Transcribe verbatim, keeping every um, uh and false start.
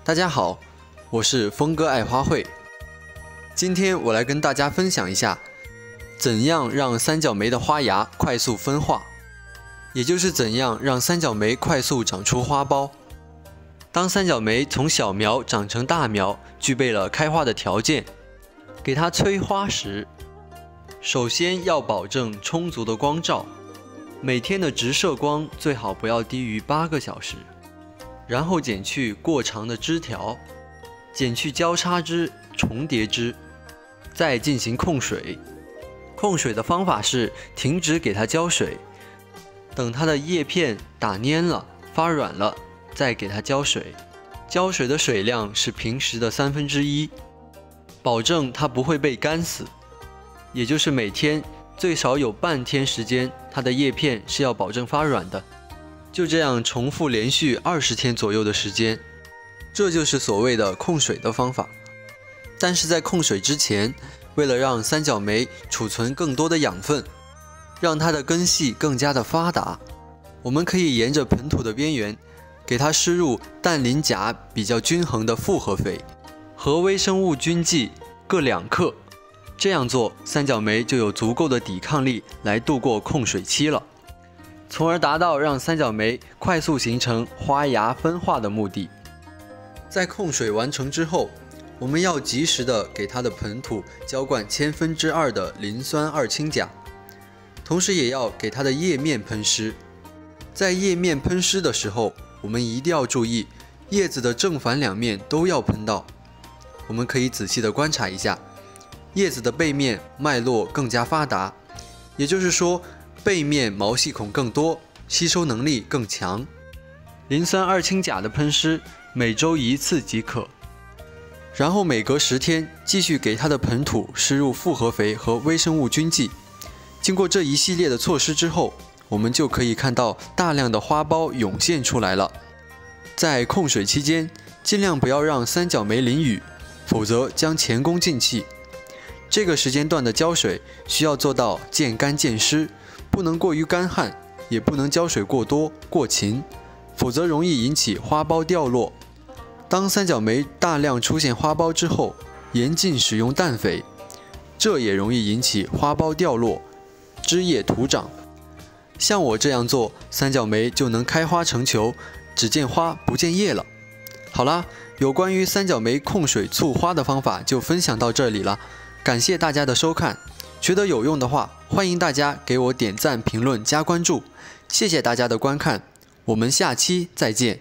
大家好，我是峰哥爱花卉。今天我来跟大家分享一下，怎样让三角梅的花芽快速分化，也就是怎样让三角梅快速长出花苞。当三角梅从小苗长成大苗，具备了开花的条件，给它催花时，首先要保证充足的光照，每天的直射光最好不要低于八个小时。然后剪去过长的枝条，剪去交叉枝、重叠枝，再进行控水。控水的方法是停止给它浇水，等它的叶片打蔫了、发软了，再给它浇水。浇水的水量是平时的三分之一，保证它不会被干死。也就是每天最少有半天时间，它的叶片是要保证发软的。就这样重复连续二十天左右的时间，这就是所谓的控水的方法。但是在控水之前，为了让三角梅储存更多的养分，让它的根系更加的发达，我们可以沿着盆土的边缘，给它施入氮磷钾比较均衡的复合肥和微生物菌剂各两克。这样做，三角梅就有足够的抵抗力来度过控水期了，从而达到让三角梅快速形成花芽分化的目的。在控水完成之后，我们要及时的给它的盆土浇灌千分之二的磷酸二氢钾，同时也要给它的叶面喷湿。在叶面喷湿的时候，我们一定要注意叶子的正反两面都要喷到。我们可以仔细的观察一下，叶子的背面脉络更加发达，也就是说背面毛细孔更多，吸收能力更强。磷酸二氢钾的喷湿每周一次即可，然后每隔十天继续给它的盆土施入复合肥和微生物菌剂。经过这一系列的措施之后，我们就可以看到大量的花苞涌现出来了。在控水期间，尽量不要让三角梅淋雨，否则将前功尽弃。这个时间段的浇水需要做到见干见湿，不能过于干旱，也不能浇水过多过勤，否则容易引起花苞掉落。当三角梅大量出现花苞之后，严禁使用氮肥，这也容易引起花苞掉落、枝叶徒长。像我这样做，三角梅就能开花成球，只见花不见叶了。好啦，有关于三角梅控水促花的方法就分享到这里了，感谢大家的收看。觉得有用的话，欢迎大家给我点赞、评论、加关注，谢谢大家的观看，我们下期再见。